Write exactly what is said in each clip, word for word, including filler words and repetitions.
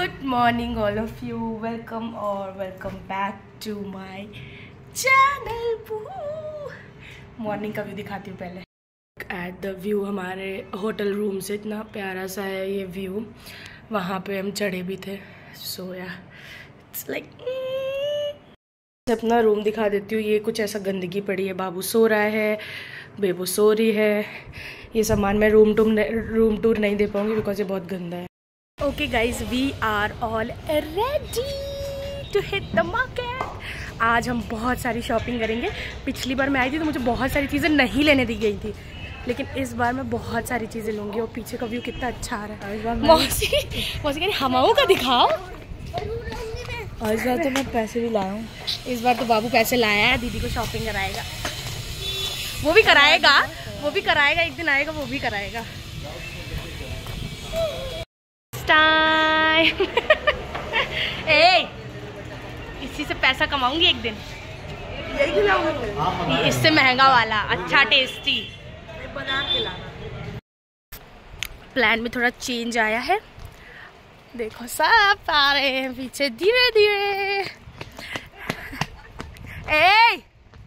Good morning all of you, welcome और welcome back to my channel. Morning का view दिखाती हूँ पहले। एट द व्यू हमारे होटल रूम से इतना प्यारा सा है ये व्यू। वहाँ पे हम चढ़े भी थे। सो या इट्स लाइक अपना रूम दिखा देती हूँ। ये कुछ ऐसा गंदगी पड़ी है। बाबू सो रहा है, बेबू सो रही है। ये सामान मैं रूम टूर रूम टूर नहीं दे पाऊँगी बिकॉज ये बहुत गंदा है। Okay guys, we are all ready to hit the market. आज हम बहुत सारी शॉपिंग करेंगे। पिछली बार मैं आई थी तो मुझे बहुत सारी चीज़ें नहीं लेने दी गई थी, लेकिन इस बार मैं बहुत सारी चीज़ें लूँगी। और पीछे का व्यू कितना अच्छा आ रहा है। मौसी मौसी कह रही हमाओं का दिखाओ। और इस बार तो मैं पैसे भी लाया हूँ। इस बार तो बाबू पैसे लाया है, दीदी को शॉपिंग कराएगा। वो भी कराएगा वो भी कराएगा एक दिन आएगा, वो भी कराएगा। टाइम ए, इसी से पैसा कमाऊंगी एक दिन। यही खिलाऊंगी, इससे महंगा वाला अच्छा टेस्टी बना के लाना। प्लान में थोड़ा चेंज आया है। देखो सब आ रहे हैं पीछे धीरे धीरे। ए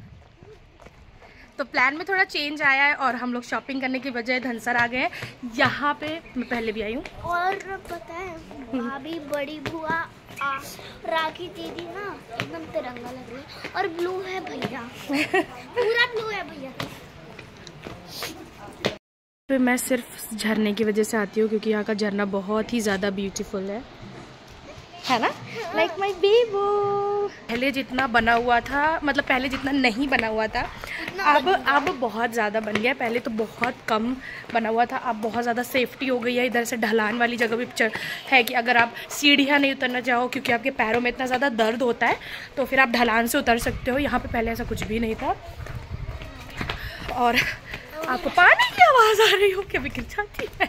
तो प्लान में थोड़ा चेंज आया है और हम लोग शॉपिंग करने की बजाय धनसर आ गए हैं। यहाँ पे मैं पहले भी आई हूँ। और पता है भाभी बड़ी बुआ राखी दीदी ना एकदम तिरंगा लग रही है। और ब्लू है भैया, पूरा ब्लू है भैया। फिर मैं सिर्फ झरने की वजह से आती हूँ क्योंकि यहाँ का झरना बहुत ही ज़्यादा ब्यूटीफुल है, है ना? लाइक माई बेबू। पहले जितना बना हुआ था, मतलब पहले जितना नहीं बना हुआ था, अब अब बहुत ज़्यादा बन गया। पहले तो बहुत कम बना हुआ था, अब बहुत ज़्यादा सेफ्टी हो गई है। इधर से ढलान वाली जगह भी है कि अगर आप सीढ़ियाँ नहीं उतरना चाहो क्योंकि आपके पैरों में इतना ज़्यादा दर्द होता है, तो फिर आप ढलान से उतर सकते हो। यहाँ पे पहले ऐसा कुछ भी नहीं था। और आपको पानी की आवाज़ आ रही हो क्या? भी गिर जाती है।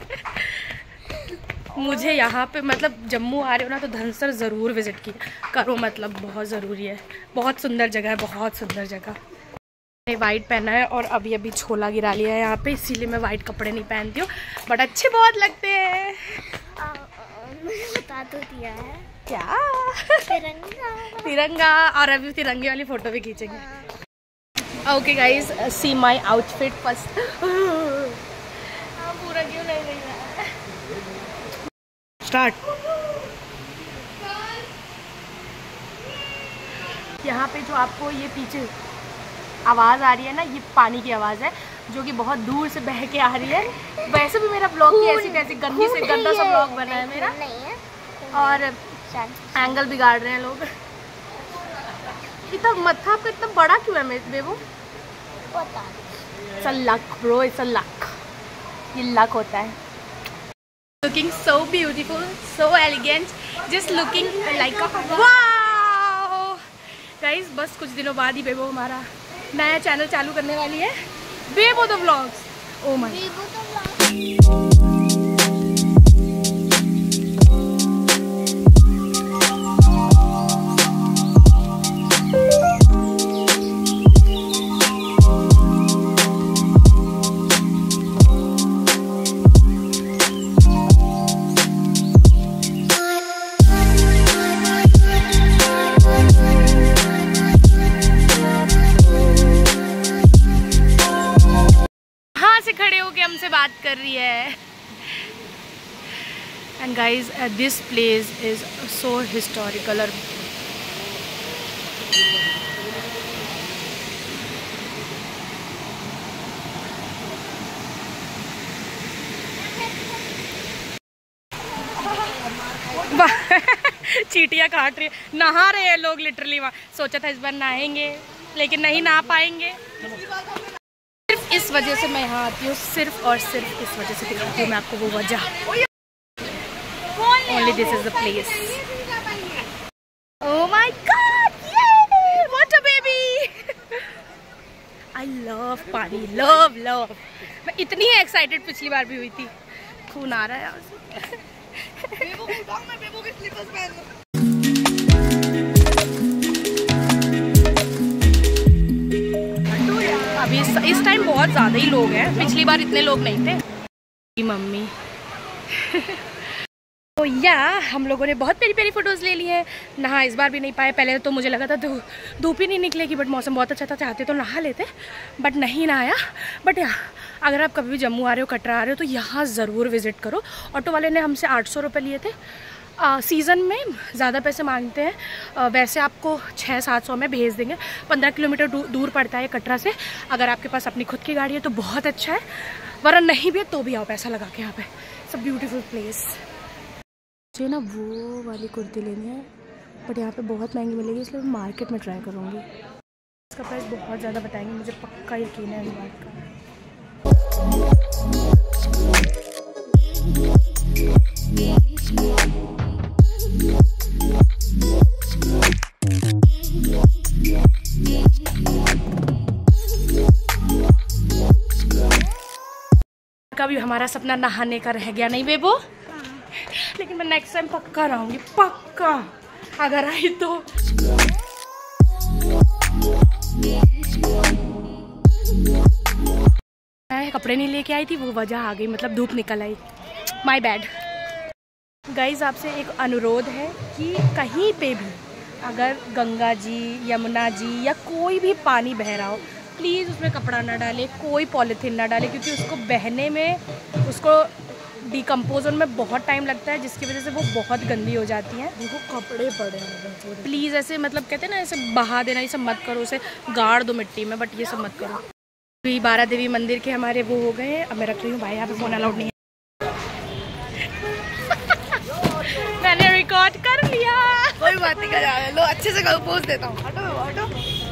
मुझे यहाँ पे मतलब जम्मू आ रहे हो ना तो धनसर ज़रूर विज़िट की करो, मतलब बहुत ज़रूरी है। बहुत सुंदर जगह है, बहुत सुंदर जगह। मैंने वाइट पहना है और अभी अभी छोला गिरा लिया है यहाँ पे, इसीलिए मैं वाइट कपड़े नहीं पहनती हूँ, बट अच्छे बहुत लगते हैं। बता तो दिया है क्या? तिरंगा तिरंगा। और अभी तिरंगे वाली फ़ोटो भी खींचेंगे। Okay guys, see my outfit first. पूरा क्यों नहीं रही है? स्टार्ट। यहाँ पे जो आपको ये पीछे आवाज़ आ रही है ना, ये पानी की आवाज़ है जो कि बहुत दूर से बह के आ रही है। वैसे भी मेरा ब्लॉग की ऐसी कैसी गंदी से गंदा सा ब्लॉग बना है मेरा, और एंगल बिगाड़ रहे हैं लोग। इतना मत्था आपका इतना बड़ा क्यों है मेरे बेबू? It's a luck bro, it's a luck. ये लक होता है। Looking so beautiful, so elegant, just looking like a wow. Guys, बस कुछ दिनों बाद ही बेबो हमारा नया चैनल चालू करने वाली है, Bebo the vlogs. Oh my खड़े होके हमसे बात कर रही है। And guys, this place is so historical. और चीटियाँ काट रही है। नहा रहे हैं लोग लिटरली वहाँ। सोचा था इस बार नहाएंगे लेकिन नहीं नहा पाएंगे। सिर्फ इस वजह से मैं यहाँ आती हूँ, सिर्फ और सिर्फ इस वजह से दिखाती हूँ मैं आपको वो वजह। Only this is the place. Oh my God, what a baby. I love pani, love love. मैं इतनी एक्साइटेड पिछली बार भी हुई थी। खून आ रहा है यहाँ से। अभी इस, इस टाइम बहुत ज़्यादा ही लोग हैं, पिछली बार इतने लोग नहीं थे। मम्मी तो या हम लोगों ने बहुत प्यारी प्यारी फ़ोटोज़ ले ली हैं। नहा इस बार भी नहीं पाए। पहले तो मुझे लगा था धूप धूप ही नहीं निकलेगी, बट मौसम बहुत अच्छा था, चाहते तो नहा लेते, बट नहीं नहाया। बट या अगर आप कभी भी जम्मू आ रहे हो, कटरा आ रहे हो, तो यहाँ ज़रूर विज़िट करो। ऑटो वाले ने हमसे आठ सौ रुपये लिए थे। सीज़न में ज़्यादा पैसे मांगते हैं, आ, वैसे आपको छः सात सौ में भेज देंगे। पंद्रह किलोमीटर दू, दूर पड़ता है कटरा से। अगर आपके पास अपनी खुद की गाड़ी है तो बहुत अच्छा है, वरना नहीं भी है तो भी आओ पैसा लगा के। यहाँ पे सब ब्यूटीफुल प्लेस। मुझे ना वो वाली कुर्ती लेनी है, बट यहाँ पे बहुत महंगी मिलेगी, इसलिए मैं मार्केट में ट्राई करूँगी। इसका प्राइस बहुत ज़्यादा बताएंगे, मुझे पक्का यकीन है इस बात का। कभी हमारा सपना नहाने का रह गया नहीं बेबो, लेकिन मैं नेक्स्ट टाइम पक्का रहूंगी, पक्का अगर आई तो। मैं कपड़े नहीं लेके आई थी, वो वजह आ गई, मतलब धूप निकल आई, माय बैड। गाइज आपसे एक अनुरोध है कि कहीं पे भी अगर गंगा जी, यमुना जी या कोई भी पानी बह रहा हो, प्लीज़ उसमें कपड़ा ना डालें, कोई पॉलीथीन ना डालें, क्योंकि उसको बहने में, उसको डिकम्पोज होने में बहुत टाइम लगता है, जिसकी वजह से वो बहुत गंदी हो जाती हैं। देखो कपड़े पड़े हैं, प्लीज़ ऐसे मतलब कहते हैं ना, ऐसे बहा देना, ये सब मत करो, उसे गाड़ दो मिट्टी में, बट ये सब मत करो। अभी बारा देवी मंदिर के हमारे वो हो गए हैं। अब मैं रख रही हूँ भाई, यहाँ पे फ़ोन अलाउड नहीं है। मैंने रिकॉर्ड कर लिया, कोई बात नहीं कर लो, अच्छे से करो, पोज देता हूँ। हटो हटो।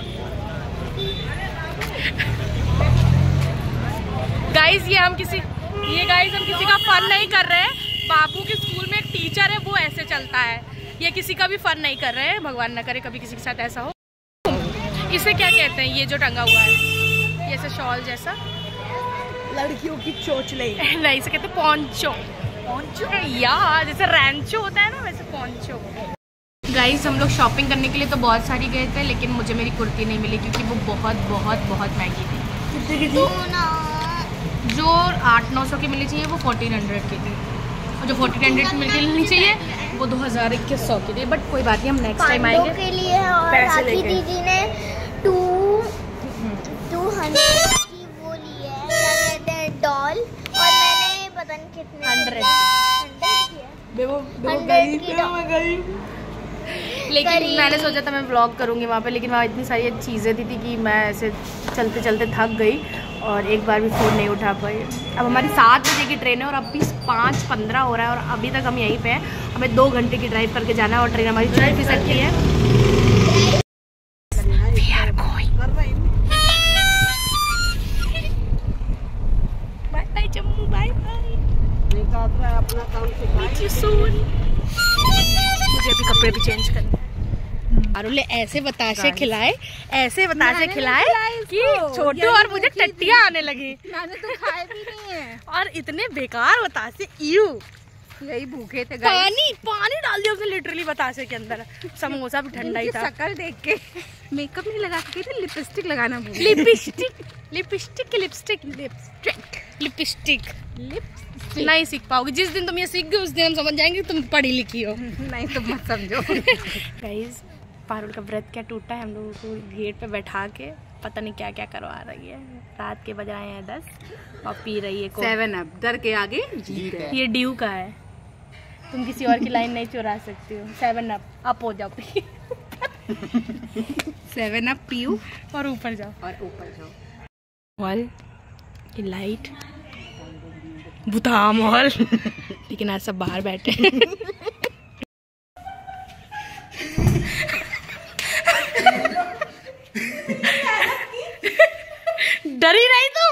गाइज ये हम किसी ये गाइज हम किसी का फन नहीं कर रहे हैं। बापू के स्कूल में एक टीचर है, वो ऐसे चलता है। ये किसी का भी फन नहीं कर रहे हैं, भगवान ना करे कभी किसी के साथ ऐसा हो। इसे क्या कहते हैं, ये जो टंगा हुआ है, ये ऐसे शॉल जैसा, लड़कियों की चोचले। नहीं, इसे कहते पोंचो। पोंचो यार, जैसे रैंचो होता है ना, वैसे पोंचो। गाइज हम लोग शॉपिंग करने के लिए तो बहुत सारी गए थे, लेकिन मुझे मेरी कुर्ती नहीं मिली, क्योंकि वो बहुत बहुत बहुत महंगी थी। कितने की थी? जो आठ नौ सौ की मिलनी चाहिए वो फोर्टीन हंड्रेड की थी, और जो फोर्टीन हंड्रेड की मिलनी चाहिए वो दो हज़ार इक्कीस सौ की थी। बट कोई बात नहीं, हम नेक्स्ट टाइम आएंगे के लिए। और राखी दीदी ने टू टू हंड्रेड की वो ली है, क्या कहते हैं, डॉल, और मैंने पता नहीं कितने हंड्रेड हंड्रेड की है। बेबो बेबो हंड्रेड गरीब की है, मैं गरीब। लेकिन मैंने सोचा था मैं व्लॉग करूँगी वहाँ पे, लेकिन वहाँ इतनी सारी चीज़ें थी, थी कि मैं ऐसे चलते चलते थक गई और एक बार भी फ़ोन नहीं उठा पाई। अब हमारी सात बजे की ट्रेन है और अभी पाँच पंद्रह हो रहा है, और अभी तक हम यहीं पे हैं। हमें दो घंटे की ड्राइव करके जाना है, और ट्रेन हमारी चल भी सकती है। Bye bye Jammu, bye bye. अपना काम मुझे अभी कपड़े भी चेंज करने हैं। अरुले ऐसे बताशे खिलाए, ऐसे बताशे खिलाए कि छोटू और मुझे टट्टियां आने लगी। मैंने तो खाए भी नहीं है, और इतने बेकार बताशे, यू यही भूखे थे। पानी पानी डाल दिया उसने लिटरली बताशे के अंदर। समोसा भी ठंडा ही था। शक्ल देख के मेकअप नहीं लगा के थे, लिपस्टिक लगाना भूल गई। लिपस्टिक लिपस्टिक की लिपस्टिक लिपस्टिक लिपस्टिक लिपस्टिक नहीं सीख पाओगे। जिस दिन तुम ये सीख गए उस दिन हम समझ जाएंगे तुम पढ़ी लिखी हो। नहीं तुम मत समझो। गाइस पारुल का व्रत क्या टूटा है, हम लोगों को गेट पे बैठा के पता नहीं क्या क्या करवा रही है। रात के बज रहे हैं दस और पी रही है सेवन अप। डर के आगे जीत है। ये ड्यू का है, तुम किसी और की लाइन नहीं चुरा सकती हो। सेवन अप अप हो जाओ पी सेवन अप पीयू और ऊपर जाओ और ऊपर जाओ। मॉल की लाइट बुता मॉल लेकिन आज सब बाहर बैठे। डरी नहीं तू?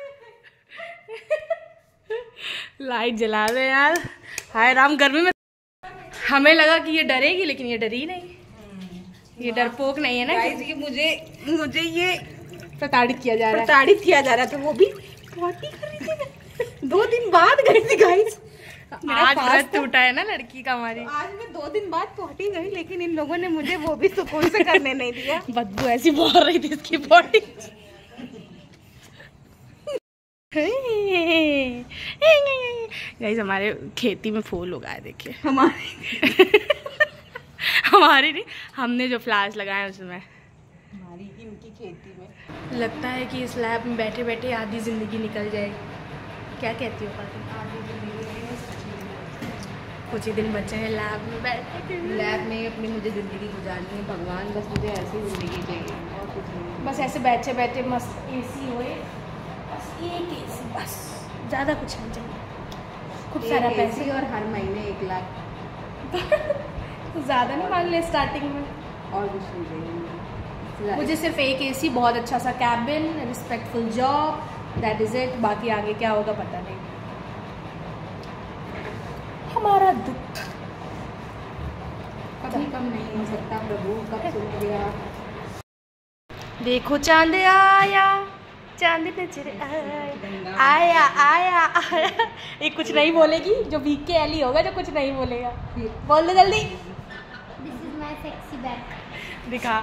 लाइट जला दे यार। हाय राम, गर्मी में हमें लगा कि ये डरेगी, लेकिन ये डरी नहीं। ये डरपोक नहीं है ना। ये मुझे मुझे ये प्रताड़ित किया जा रहा है। प्रताड़ित किया जा रहा था, वो भी पॉटी कर रही थी। दो दिन बाद गई थी गाइस। आज व्रत टूटा है ना लड़की का हमारी। आज मैं दो दिन बाद पॉटी गई, लेकिन इन लोगों ने मुझे वो भी सुकून से करने नहीं दिया। बदबू ऐसी बोल रही थी इसकी बॉडी। गाइस हमारे खेती में फूल उगाए देखिए। हमारी हमारी नहीं, हमने जो फ्लावर्स लगाए उसमें। हमारी इनकी खेती में लगता है कि इस लैब में बैठे बैठे आधी ज़िंदगी निकल जाएगी। क्या कहती हो पाती? आधी जिंदगी कुछ ही दिन बचे हैं लैब में बैठे। लैब में अपनी मुझे ज़िंदगी गुजारनी है भगवान, बस मुझे ऐसी ज़िंदगी चाहिए और कुछ नहीं। बस ऐसे बैठे बैठे मस्त एसी होए, बस एक एसी, बस ज़्यादा कुछ नहीं चाहिए। खूब सारा पैसे और हर महीने एक लाख ज़्यादा नहीं मांग ले स्टार्टिंग में। और कुछ नहीं चाहिए मुझे सिर्फ एक एसी, बहुत अच्छा सा cabin, respectful job, that is it. बाकी आगे क्या होगा पता नहीं। हमारा दुख कभी कम नहीं हो सकता प्रभु, कब सुन गया। देखो चांद आया, चांद नजर आया आया आया आया। ये कुछ नहीं बोलेगी, जो वीक के एली होगा जो कुछ नहीं बोलेगा। बोल दे जल्दी। This is my sexy bag. दिखा।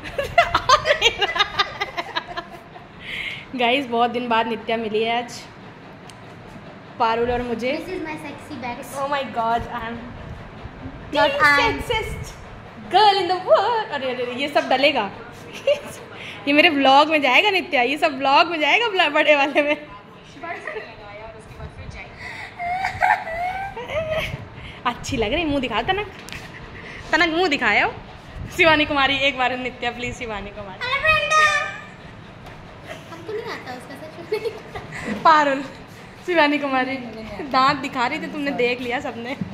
गाइस बहुत दिन बाद नित्या मिली है आज, पारुल और मुझे। This is my sexy bag. Oh my God, I'm not sexiest girl in the world। अरे अरे ये सब डलेगा। ये मेरे ब्लॉग में जाएगा नित्या, ये सब ब्लॉग में जाएगा बड़े वाले में। अच्छी लग रही, मुंह दिखा तनक, तनक मुंह दिखाया हो। शिवानी कुमारी एक बार नित्या प्लीज, शिवानी कुमारी। हमको नहीं आता उसका सच। पारुल, शिवानी कुमारी दांत दिखा रही थी, तुमने देख लिया सबने।